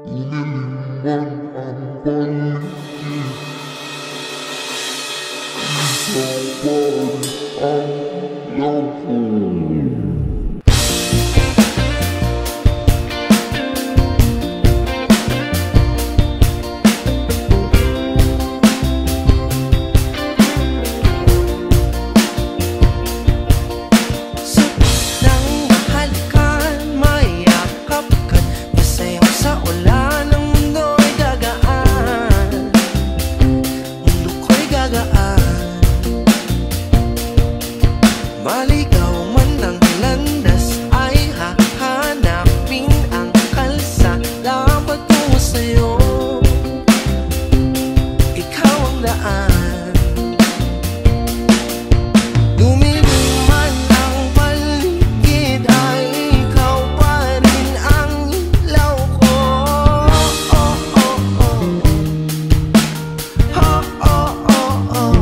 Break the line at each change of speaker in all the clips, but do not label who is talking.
Inilimban ang paligid, isang pari ang lawko.
Maligaw man ang landas ay hahanapin ang kalsada patungo sa'yo. Ikaw ang daan, dumilim man ang paligid ay ikaw pa rin ang ilaw ko. Oh, oh, oh, oh. Oh, oh, oh, oh.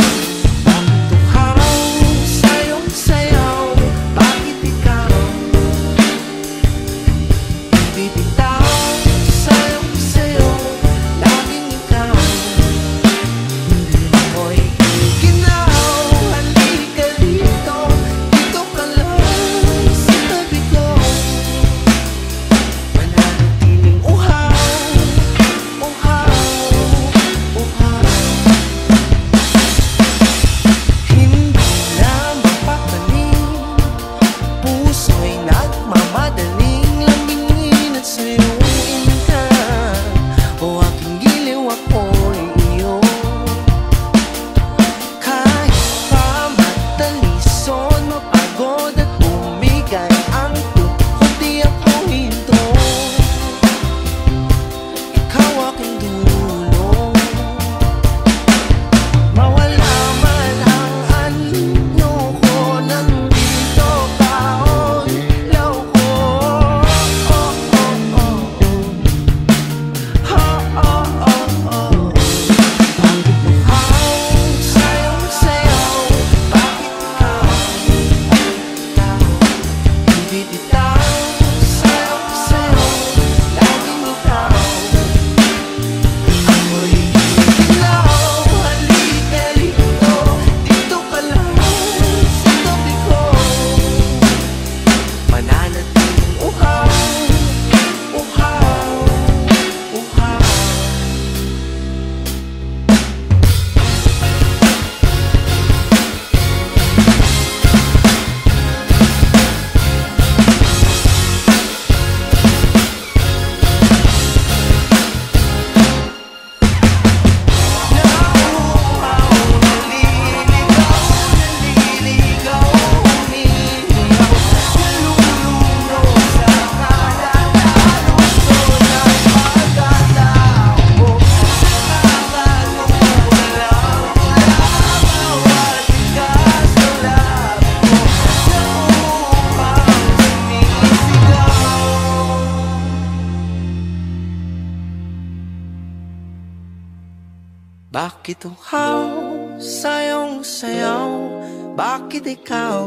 Bakit uhaw sa iyong sayaw? Bakit ikaw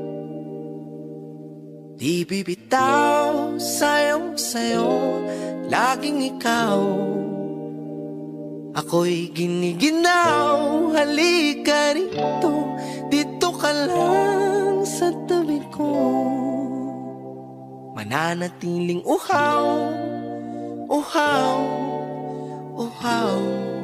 di bibitaw sa iyong sayo? Laging ikaw, ako'y giniginaw. Halika rito, dito ka lang sa tabi ko. Mananatiling uhaw, uhaw, uhaw.